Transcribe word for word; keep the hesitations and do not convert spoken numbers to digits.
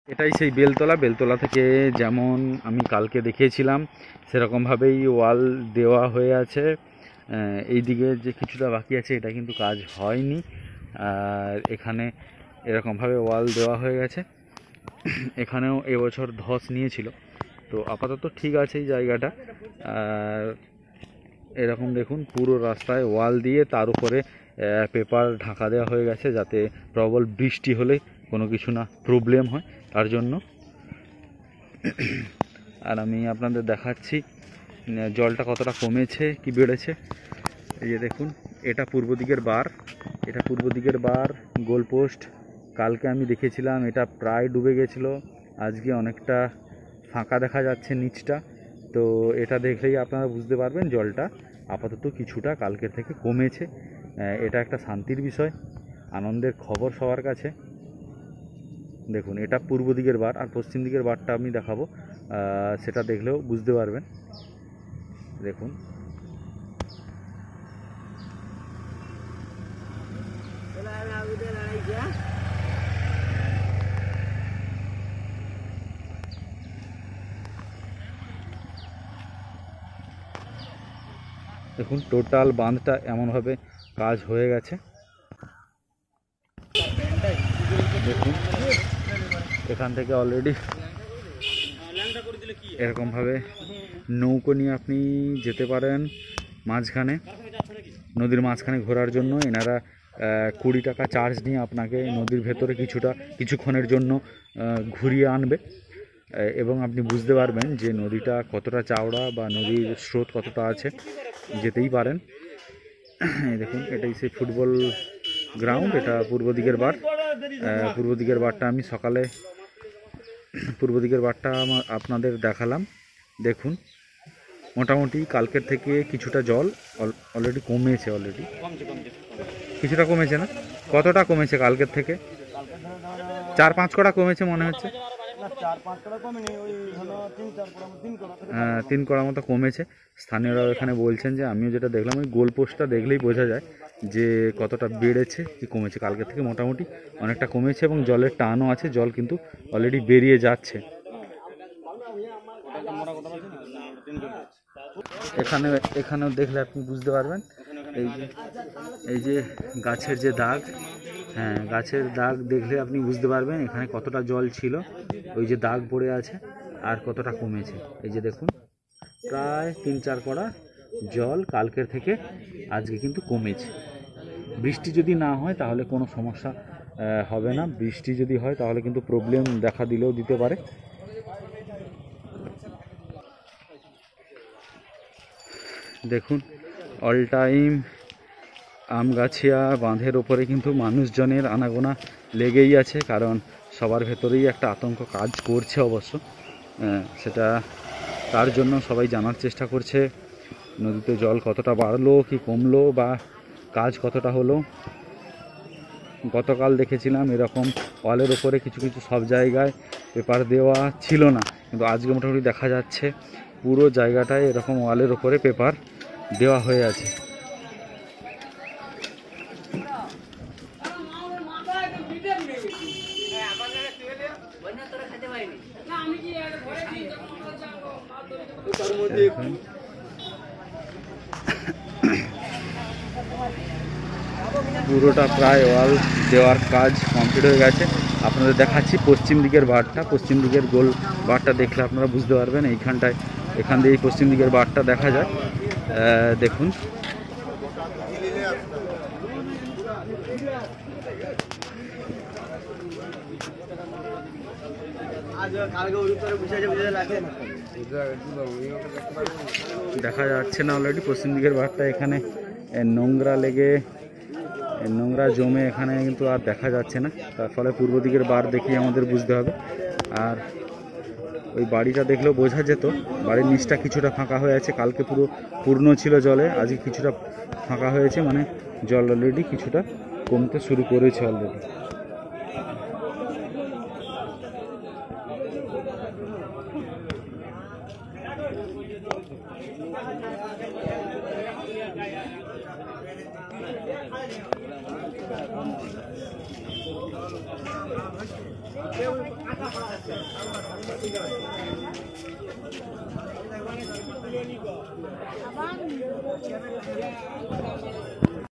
এটাই সেই বেলতলা। বেলতলা থেকে যেমন আমি কালকে দেখিয়েছিলাম সেরকমভাবেই ওয়াল দেওয়া হয়ে আছে। এই দিকে যে কিছুটা বাকি আছে এটা কিন্তু কাজ হয়নি, আর এখানে এরকমভাবে ওয়াল দেওয়া হয়ে গেছে। এখানেও এবছর ধস নিয়েছিল, তো আপাতত ঠিক আছে এই জায়গাটা। আর এরকম দেখুন পুরো রাস্তায় ওয়াল দিয়ে তার উপরে পেপার ঢাকা দেওয়া হয়ে গেছে, যাতে প্রবল বৃষ্টি হলে কোনো কিছু না প্রবলেম হয় তার জন্য। আর আমি আপনাদের দেখাচ্ছি জলটা কতটা কমেছে কি বেড়েছে। এই যে দেখুন, এটা পূর্ব দিকের বার, এটা পূর্ব দিকের বার গোলপোস্ট। কালকে আমি দেখেছিলাম এটা প্রায় ডুবে গেছিলো, আজকে অনেকটা ফাঁকা দেখা যাচ্ছে নিচটা। তো এটা দেখলেই আপনারা বুঝতে পারবেন জলটা আপাতত কিছুটা কালকের থেকে কমেছে। এটা একটা শান্তির বিষয়, আনন্দের খবর সবার কাছে। দেখুন এটা পূর্ব দিকের বার, আর পশ্চিম দিকের বারটা আমি দেখাবো, সেটা দেখলেও বুঝতে পারবেন। দেখুন দেখুন টোটাল বাঁধটা এমনভাবে কাজ হয়ে গেছে। দেখুন এখান থেকে অলরেডি এরকমভাবে নৌকো নিয়ে আপনি যেতে পারেন মাঝখানে, নদীর মাঝখানে ঘোরার জন্য। এনারা কুড়ি টাকা চার্জ নিয়ে আপনাকে নদীর ভেতরে কিছুটা কিছুক্ষণের জন্য ঘুরিয়ে আনবে, এবং আপনি বুঝতে পারবেন যে নদীটা কতটা চওড়া বা নদীর স্রোত কতটা আছে, যেতেই পারেন। দেখুন এটাই সেই ফুটবল গ্রাউন্ড, এটা পূর্ব দিকের বার। পূর্ব দিকের বারটা আমি সকালে পূর্ব দিকের বারটা আপনাদের দেখালাম। দেখুন মোটামুটি কালকের থেকে কিছুটা জল অলরেডি কমেছে, অলরেডি কিছুটা কমেছে না? কতটা কমেছে কালকের থেকে? চার পাঁচ কড়া কমেছে মনে হচ্ছে, তিন কড়া মতো কমেছে। স্থানীয়রাও এখানে বলছেন যে, আমিও যেটা দেখলাম ওই গোল পোস্টটা দেখলেই বোঝা যায় যে কতটা বেড়েছে কি কমেছে। কালকের থেকে মোটামুটি অনেকটা কমেছে, এবং জলের টানও আছে, জল কিন্তু অলরেডি বেরিয়ে যাচ্ছে। এখানে এখানেও দেখলে আপনি বুঝতে পারবেন, এই যে এই যে গাছের যে দাগ, হ্যাঁ গাছের দাগ দেখলে আপনি বুঝতে পারবেন এখানে কতটা জল ছিল, ওই যে দাগ পড়ে আছে, আর কতটা কমেছে। এই যে দেখুন প্রায় তিন চার কড়া জল কালকের থেকে আজকে কিন্তু কমেছে। বৃষ্টি যদি না হয় তাহলে কোনো সমস্যা হবে না, বৃষ্টি যদি হয় তাহলে কিন্তু প্রবলেম দেখা দিলেও দিতে পারে। দেখুন অল টাইম আমগাছিয়া বাঁধের ওপরে কিন্তু মানুষজনের আনাগোনা লেগেই আছে, কারণ সবার ভেতরেই একটা আতঙ্ক কাজ করছে অবশ্য। সেটা তার জন্য সবাই জানার চেষ্টা করছে নদীতে জল কতটা বাড়লো কি কমলো, বা কাজ কতটা হলো। গতকাল দেখেছিলাম এরকম ওয়ালের ওপরে কিছু কিছু সব জায়গায় পেপার দেওয়া ছিল না, কিন্তু আজকে মোটামুটি দেখা যাচ্ছে পুরো জায়গাটায় এরকম ওয়ালের ওপরে পেপার দেওয়া হয়ে আছে। পুরোটা প্রায় ওয়াল দেওয়ার কাজ কমপ্লিট হয়ে গেছে। আপনাদের দেখাচ্ছি পশ্চিম দিকের বারটা, পশ্চিম দিকের গোল বারটা দেখলে আপনারা বুঝতে পারবেন। এইখানটায় এখান দিয়ে পশ্চিম দিকের বারটা দেখা যায়। দেখুন দেখা যাচ্ছে না অলরেডি পশ্চিম দিকের বারটা, এখানে নোংরা লেগে নোংরা জমে এখানে কিন্তু আর দেখা যাচ্ছে না, তার ফলে পূর্ব দিকের বার দেখেই আমাদের বুঝতে হবে। আর ওই বাড়িটা দেখলেও বোঝা যেত বাড়ির নিচটা কিছুটা ফাঁকা হয়ে আছে, কালকে পুরো পূর্ণ ছিল জলে, আজকে কিছুটা ফাঁকা হয়েছে, মানে জল অলরেডি কিছুটা কমতে শুরু করেছে অলরেডি। আবার